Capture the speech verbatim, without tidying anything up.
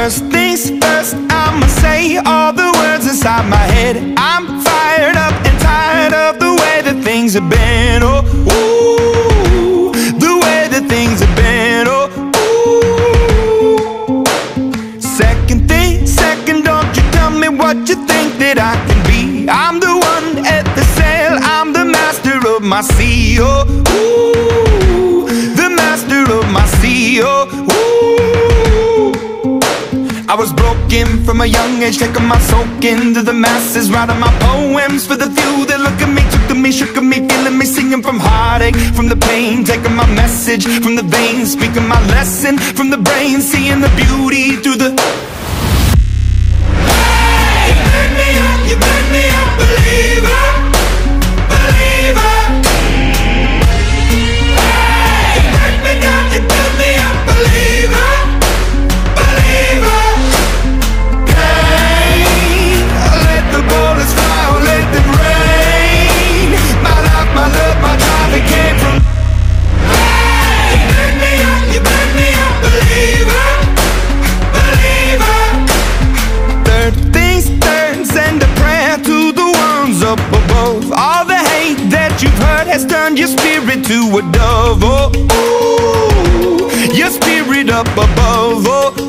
First things first, I'ma say all the words inside my head. I'm fired up and tired of the way that things have been. Oh, ooh, the way that things have been. Oh, ooh. Second thing, second, don't you tell me what you think that I can be. I'm the one at the sail, I'm the master of my sea. Oh, ooh, the master of my sea. Oh, ooh. I was broken from a young age, taking my soak into the masses, writing my poems for the few that look at me, took to me, shook at me, feeling me, singing from heartache, from the pain, taking my message from the veins, speaking my lesson from the brain, seeing the beauty through the... Hey, you burn me up, you burn me up, believer, believer. Hey, you burn me down, you burn me up, believer, believer. Up above, all the hate that you've heard has turned your spirit to a dove. Oh, ooh, your spirit up above. Oh,